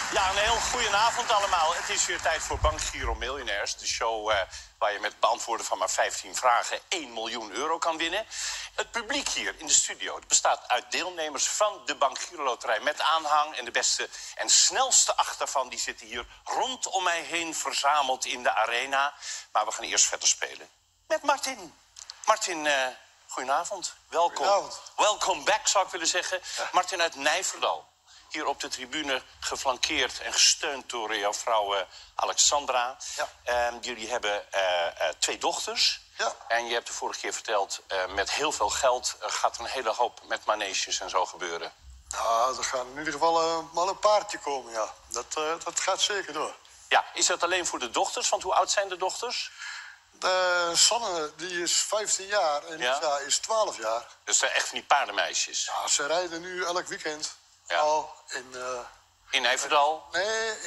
Ja, een heel goedenavond allemaal. Het is weer tijd voor Bank Giro Miljonairs. De show waar je met het beantwoorden van maar 15 vragen 1 miljoen euro kan winnen. Het publiek hier in de studio het bestaat uit deelnemers van de Bank Giro Loterij met aanhang. En de beste en snelste 8 daarvan die zitten hier rondom mij heen verzameld in de arena. Maar we gaan eerst verder spelen met Martin. Martin, goedenavond. Welkom. Goedenavond. Welcome back, zou ik willen zeggen. Ja. Martin uit Nijverdal. Hier op de tribune geflankeerd en gesteund door jouw vrouw Alexandra. Ja. Jullie hebben 2 dochters. Ja. En je hebt de vorige keer verteld, met heel veel geld gaat er een hele hoop met maneges en zo gebeuren. Nou, er gaat in ieder geval wel een paardje komen, ja. Dat gaat zeker door. Ja, is dat alleen voor de dochters? Want hoe oud zijn de dochters? Sanne, die is 15 jaar en Lisa is 12 jaar. Dus echt van die paardenmeisjes? Ja, ze rijden nu elk weekend. Ja. Al in Nijverdal? Nee,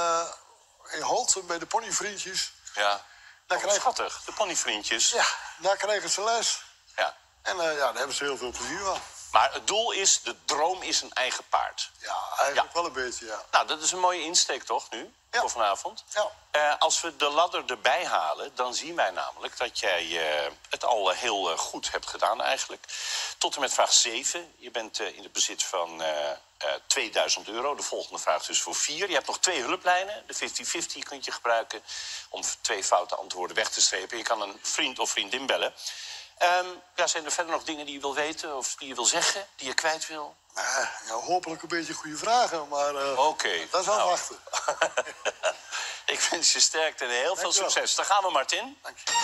in Holten bij de ponyvriendjes. Ja, schattig, de ponyvriendjes. Ja, daar krijgen ze les. Ja. En daar hebben ze heel veel plezier van. Maar het doel is, de droom is een eigen paard. Ja, eigenlijk wel een beetje, ja. Nou, dat is een mooie insteek toch nu, voor vanavond? Ja. Als we de ladder erbij halen, dan zien wij namelijk dat jij het al heel goed hebt gedaan eigenlijk. Tot en met vraag 7. Je bent in het bezit van 2000 euro. De volgende vraag is dus voor 4. Je hebt nog 2 hulplijnen. De 50-50 kunt je gebruiken om 2 foute antwoorden weg te strepen. Je kan een vriend of vriendin bellen. Zijn er verder nog dingen die je wil weten of die je wil zeggen, die je kwijt wil? Ja, hopelijk een beetje goede vragen, maar Oké. Dat is wel wachten. Ik wens je sterkte en heel veel succes. Daar gaan we, Martin. Dank je.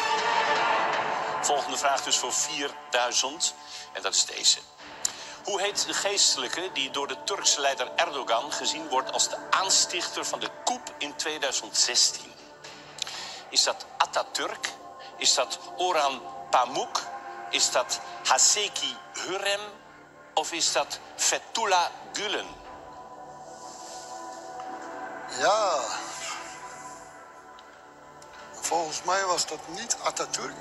Volgende vraag dus voor 4000. En dat is deze. Hoe heet de geestelijke die door de Turkse leider Erdogan gezien wordt als de aanstichter van de coup in 2016? Is dat Atatürk? Is dat Orhan Pamuk? Is dat Haseki Hürrem? Of is dat Fethullah Gülen? Ja. Volgens mij was dat niet Atatürk.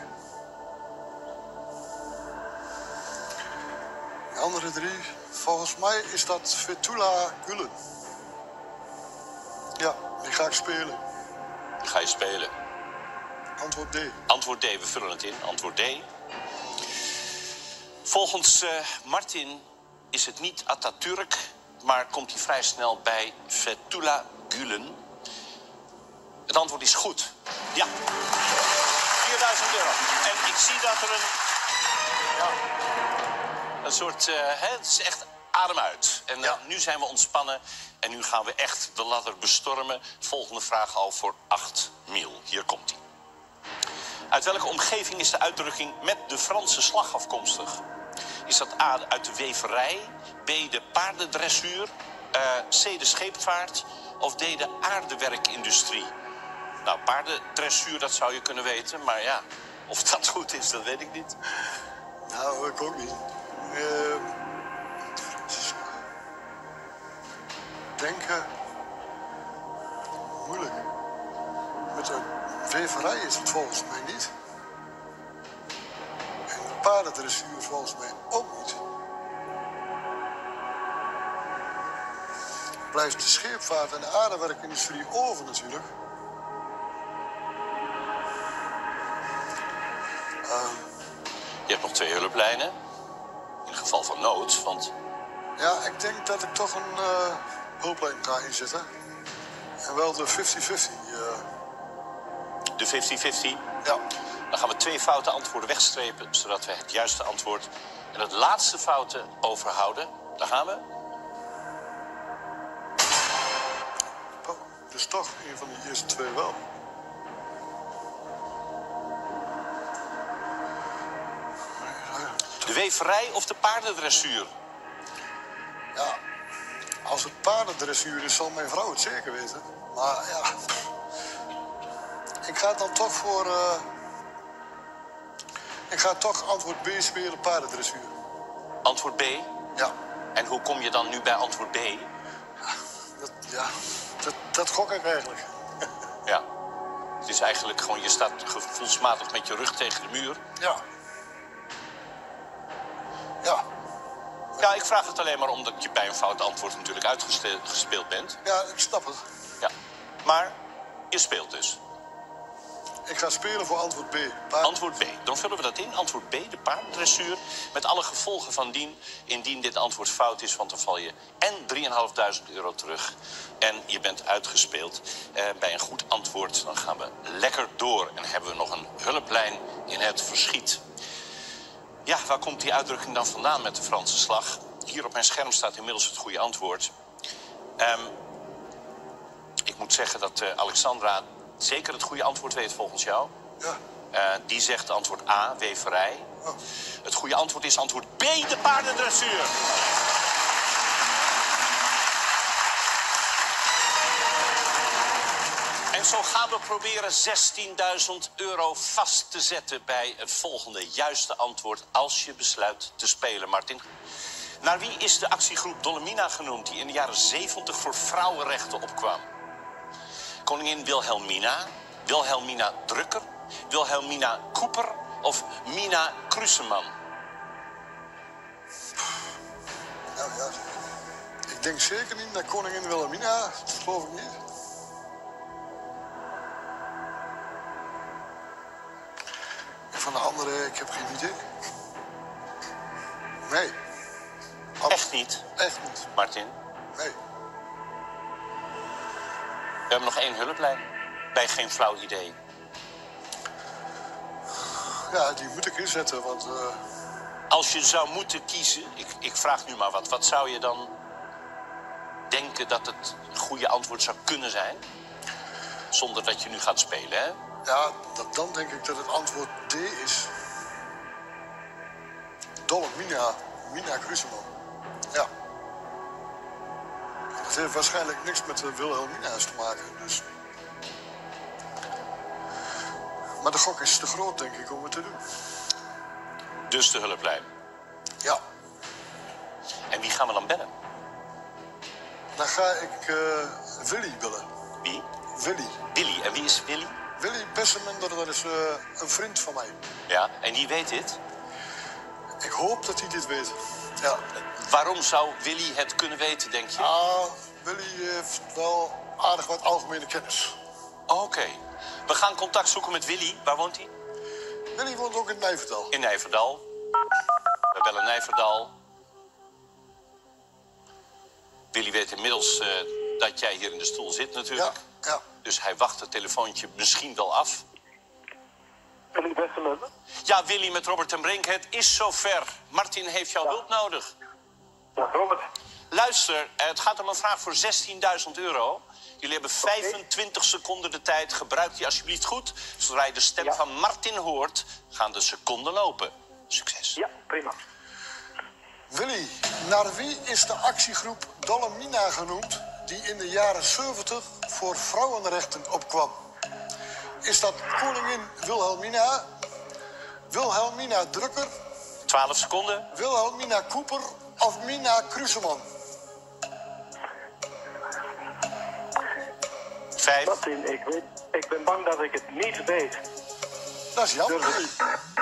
De andere 3, volgens mij is dat Fethullah Gülen. Ja, die ga ik spelen. Die ga je spelen. Antwoord D. Antwoord D, we vullen het in. Antwoord D. Volgens Martin is het niet Atatürk, maar komt hij vrij snel bij Fethullah Gülen. Het antwoord is goed. Ja. 4000 euro. En ik zie dat er een soort... het is echt adem uit. En nu zijn we ontspannen. En nu gaan we echt de ladder bestormen. Volgende vraag al voor 8 mil. Hier komt ie. Uit welke omgeving is de uitdrukking met de Franse slag afkomstig? Is dat A, uit de weverij, B, de paardendressuur, C, de scheepvaart of D, de aardewerkindustrie? Nou, paardendressuur, dat zou je kunnen weten, maar ja, of dat goed is, dat weet ik niet. Nou, ik ook niet. Denken... Moeilijk. Met de weverij is het volgens mij niet. En de paardendressuur volgens mij ook niet. Blijft de scheepvaart en de aardewerkindustrie over natuurlijk. Je hebt nog 2 hulplijnen. In geval van nood, want... Ja, ik denk dat ik toch een hulplijn ga inzetten. En wel de 50-50. De 50-50? Ja. Dan gaan we 2 foute antwoorden wegstrepen, zodat we het juiste antwoord en het laatste foute overhouden. Daar gaan we. Oh, dus toch een van die eerste 2 wel. De weverij of de paardendressuur? Ja, als het paardendressuur is, zal mijn vrouw het zeker weten. Maar ja, ik ga dan toch voor... Ik ga toch antwoord B spelen, paardendressuur. Antwoord B? Ja. En hoe kom je dan nu bij antwoord B? Dat gok ik eigenlijk. Ja. Het is eigenlijk gewoon, je staat gevoelsmatig met je rug tegen de muur. Ja. Ja. Ja, ik vraag het alleen maar omdat je bij een fout antwoord natuurlijk uitgespeeld bent. Ja, ik snap het. Ja. Maar je speelt dus. Ik ga spelen voor antwoord B. Paard. Antwoord B. Dan vullen we dat in. Antwoord B, de paardendressuur. Met alle gevolgen van dien. Indien dit antwoord fout is, want dan val je en 3.500 euro terug. En je bent uitgespeeld. Bij een goed antwoord, dan gaan we lekker door. En hebben we nog een hulplijn in het verschiet. Ja, waar komt die uitdrukking dan vandaan met de Franse slag? Hier op mijn scherm staat inmiddels het goede antwoord. Ik moet zeggen dat Alexandra zeker het goede antwoord weet volgens jou. Ja. Die zegt antwoord A, weverij. Oh. Het goede antwoord is antwoord B, de paardendressuur. En zo gaan we proberen 16.000 euro vast te zetten bij het volgende juiste antwoord als je besluit te spelen, Martin. Naar wie is de actiegroep Dolomina genoemd die in de jaren 70 voor vrouwenrechten opkwam? Koningin Wilhelmina, Wilhelmina Drucker, Wilhelmina Cooper of Mina Kruseman? Nou ja, ik denk zeker niet naar koningin Wilhelmina. Dat geloof ik niet. En van de andere, ik heb geen idee. Nee. Echt niet, Echt niet. Martin. Nee. We hebben nog 1 hulplijn. Bij geen flauw idee. Ja, die moet ik inzetten, want... Als je zou moeten kiezen, ik vraag nu maar wat zou je dan denken dat het goede antwoord zou kunnen zijn? Zonder dat je nu gaat spelen, hè? Ja, dan denk ik dat het antwoord D is. Dolomina, Mina Kruseman. Ja. Het heeft waarschijnlijk niks met de Wilhelmina's te maken, dus... Maar de gok is te groot, denk ik, om het te doen. Dus de hulplijn. Ja. En wie gaan we dan bellen? Dan ga ik Willy bellen. Wie? Willy. Willy. En wie is Willy? Willy Bessemender, dat is een vriend van mij. Ja, en die weet dit? Ik hoop dat hij dit weet. Ja. Waarom zou Willy het kunnen weten, denk je? Ah, Willy heeft wel aardig wat algemene kennis. Oké. We gaan contact zoeken met Willy. Waar woont hij? Willy woont ook in Nijverdal. In Nijverdal. We bellen Nijverdal. Willy weet inmiddels dat jij hier in de stoel zit natuurlijk. Ja, ja. Dus hij wacht het telefoontje misschien wel af. Willy Bessemender. Ja, Willy met Robert en Brink, het is zover. Martin heeft jouw hulp nodig. Ja, Robert. Luister, het gaat om een vraag voor 16.000 euro. Jullie hebben 25 seconden de tijd. Gebruik die alsjeblieft goed. Zodra je de stem van Martin hoort, gaan de seconden lopen. Succes. Ja, prima. Willy, naar wie is de actiegroep Dolomina genoemd... die in de jaren 70 voor vrouwenrechten opkwam? Is dat koningin Wilhelmina, Wilhelmina Drucker, 12 seconden. Wilhelmina Cooper of Mina Kruseman? 5. Martin, ik ben bang dat ik het niet weet. Dat is jammer. Durf Willy.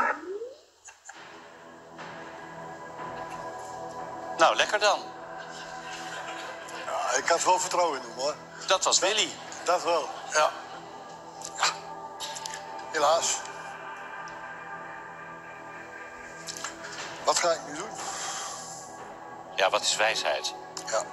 Nou, lekker dan. Ja, ik had wel vertrouwen in hem, hoor. Dat was Willy. Dat wel, ja. Ja. Helaas. Wat ga ik nu doen? Ja, wat is wijsheid? Ja.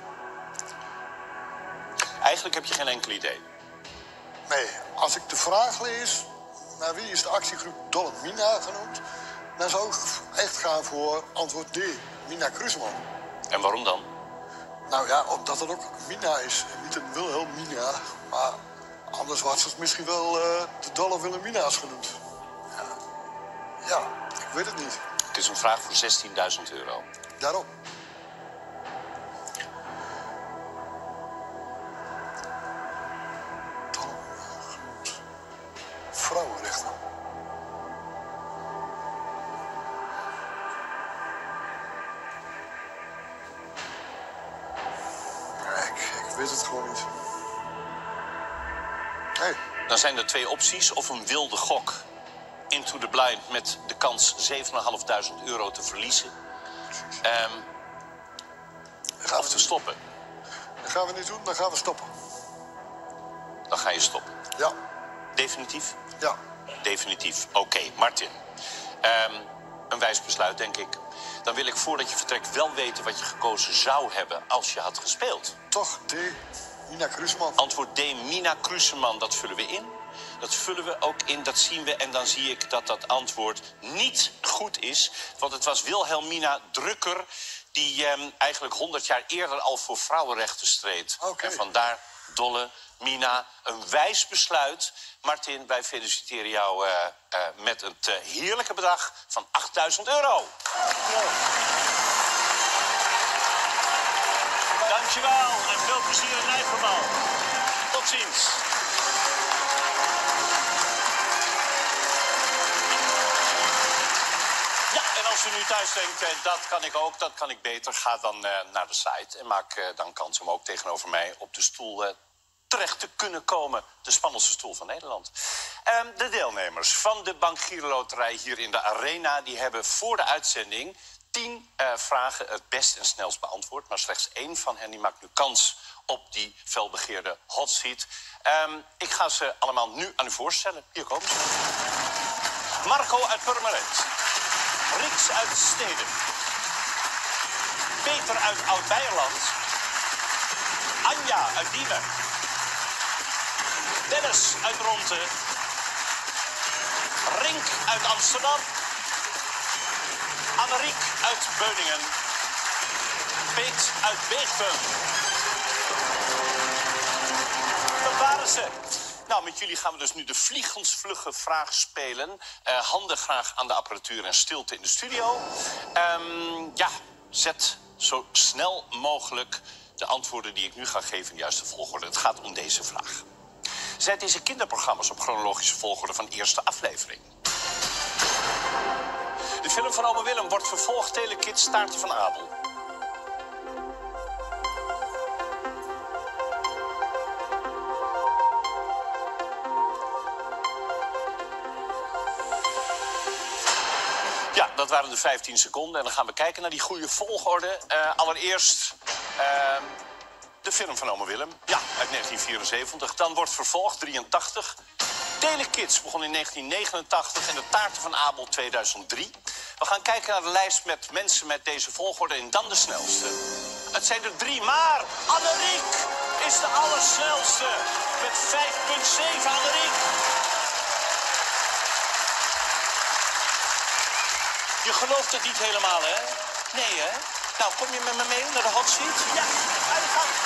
Eigenlijk heb je geen enkel idee. Nee, als ik de vraag lees... naar wie is de actiegroep Dolomina genoemd... dan zou ik echt gaan voor antwoord D. Mina Kruseman. En waarom dan? Nou ja, omdat het ook Mina is. En niet een Wilhelmina. Maar anders was het misschien wel de Dolle Wilhelmina's genoemd. Ja. Ja, ik weet het niet. Het is een vraag voor 16.000 euro. Daarom. Dolomina genoemd. Vrouwenrechten. Ik weet het gewoon niet. Hey. Dan zijn er 2 opties of een wilde gok. Into the blind met de kans 7.500 euro te verliezen. Gaan Of we te niet. stoppen. Dat gaan we niet doen, dan gaan we stoppen. Dan ga je stoppen. Ja, Definitief? ja. Definitief. Oké, Martin. Een wijs besluit, denk ik. Dan wil ik voordat je vertrekt wel weten wat je gekozen zou hebben als je had gespeeld. Toch D. Mina Kruisman. Antwoord D, Mina Kruseman, dat vullen we in. Dat vullen we ook in, dat zien we. En dan zie ik dat dat antwoord niet goed is. Want het was Wilhelmina Drucker die eigenlijk 100 jaar eerder al voor vrouwenrechten streed. Oké. En vandaar, Dolle, Mina, een wijs besluit. Martin, wij feliciteren jou met het heerlijke bedrag van €8.000. Dankjewel en veel plezier in Nijverbal. Tot ziens. Ja, en als u nu thuis denkt, dat kan ik ook, dat kan ik beter, ga dan naar de site en maak dan kans om ook tegenover mij op de stoel terecht te kunnen komen. De spannendste stoel van Nederland. De deelnemers van de Bank Giro Loterij hier in de Arena, die hebben voor de uitzending 10 vragen het best en snelst beantwoord. Maar slechts 1 van hen die maakt nu kans op die felbegeerde hot seat. Ik ga ze allemaal nu aan u voorstellen. Hier komen ze. Marco uit Purmerend. Riks uit Steden. Peter uit Oud-Beierland. Anja uit Diemen. Dennis uit Dronten. Rink uit Amsterdam. Anneriek uit Beuningen. Peet uit Beegten. Dat waren ze. Nou, met jullie gaan we dus nu de vliegensvlugge vraag spelen. Handen graag aan de apparatuur en stilte in de studio. Ja, zet zo snel mogelijk de antwoorden die ik nu ga geven in de juiste volgorde. Het gaat om deze vraag. Zet deze kinderprogramma's op chronologische volgorde van eerste aflevering. De film van Ome Willem wordt vervolgd Telekids Staartje van Abel. Ja, dat waren de 15 seconden. En dan gaan we kijken naar die goede volgorde. Allereerst de film van Ome Willem. Ja, uit 1974. Dan wordt vervolgd 83. Telekids begon in 1989 en de Taarten van Abel 2003. We gaan kijken naar de lijst met mensen met deze volgorde en dan de snelste. Het zijn er 3, maar Anneriek is de allersnelste. Met 5,7 Anneriek. Je gelooft het niet helemaal, hè? Nee, hè? Nou, kom je met me mee naar de hot seat? Ja, uit de gang.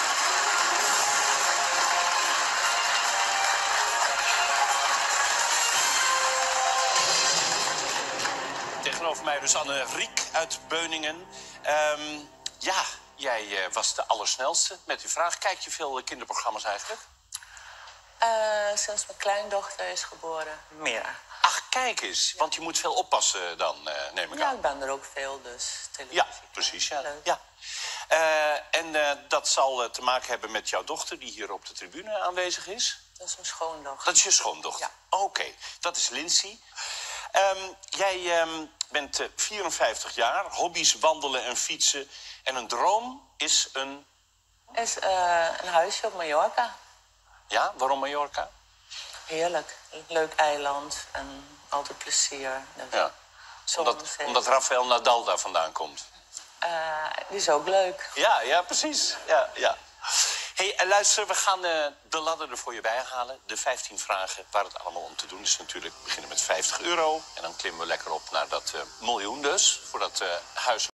Tegenover mij dus Anneriek uit Beuningen. Ja, jij was de allersnelste met uw vraag. Kijk je veel kinderprogramma's eigenlijk? Sinds mijn kleindochter is geboren, meer. Ach, kijk eens. Want je moet veel oppassen dan, neem ik Ja, aan. ik ben er ook veel, dus televisie. Ja, precies. Ja. Leuk. Ja. Dat zal te maken hebben met jouw dochter die hier op de tribune aanwezig is. Dat is mijn schoondochter. Dat is je schoondochter? Ja. Oké, dat is Lindsay. Jij bent 54 jaar, hobby's wandelen en fietsen. En een droom is een... Is een huisje op Mallorca. Ja, waarom Mallorca? Heerlijk. Leuk eiland en altijd plezier. Dus Ja, zonnezee. omdat Rafael Nadal daar vandaan komt. Die is ook leuk. Ja, precies. Ja. Hey, luister, we gaan de ladder er voor je bij halen. De 15 vragen waar het allemaal om te doen is natuurlijk beginnen met €50. En dan klimmen we lekker op naar dat miljoen dus, voor dat huis.